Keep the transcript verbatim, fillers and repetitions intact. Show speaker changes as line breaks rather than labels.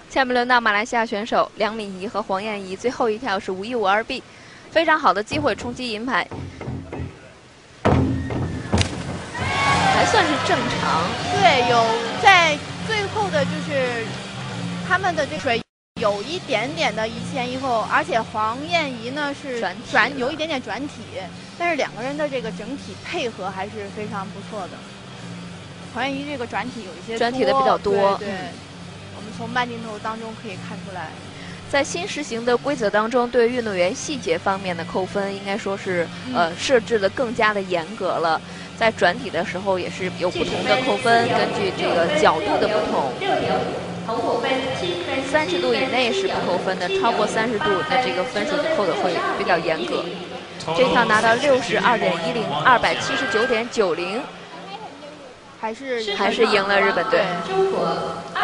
下面轮到马来西亚选手梁敏仪和黄燕怡，最后一跳是五一五二 B， 非常好的机会冲击银牌，还算是正常。
对，有在最后的就是他们的这水有一点点的一前一后，而且黄燕怡呢是
转
转有一点点转体，但是两个人的这个整体配合还是非常不错的。黄燕怡这个转体有一些
转体的比较多，
对。对嗯我们从慢镜头当中可以看出来，
在新实行的规则当中，对运动员细节方面的扣分，应该说是、嗯、呃设置的更加的严格了。在转体的时候也是有不同的扣分，根据这个角度的不同，三十度以内是不扣分的，超过三十度，那这个分数就扣的会比较严格。这跳拿到六十二点一零，二百七十九点九零，
还是
还是赢了日本队。
中国。